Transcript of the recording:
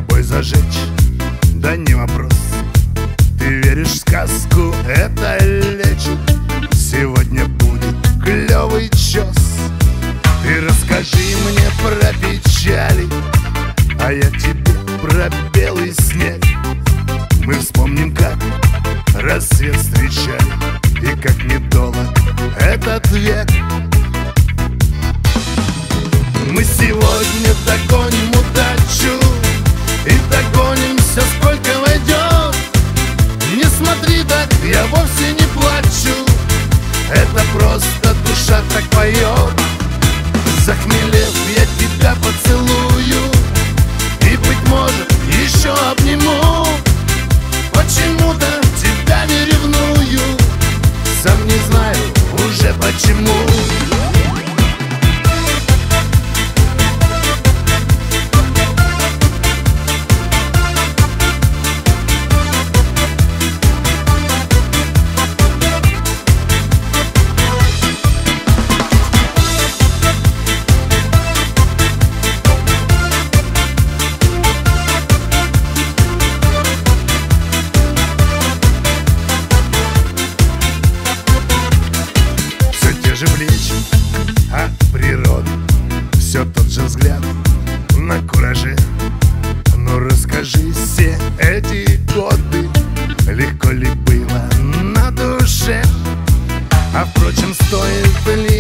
тобой зажечь, да не вопрос. Ты веришь в сказку, это лечит. Сегодня будет клёвый чёс. Ты расскажи мне про печали, а я тебе про белый снег. Мы вспомним, как рассвет встречали, и как недолг этот век. Мы сегодня догоним удачу и догонимся, сколько войдет. Не смотри так, я вовсе не плачу, это просто душа так поет. Захмелев, я тебя поцелую и, быть может, еще обниму. Почему-то тебя не ревную, сам не знаю уже почему. Плечи, а природа все тот же взгляд на кураже. Ну расскажи, все эти годы легко ли было на душе? А впрочем, стоит ли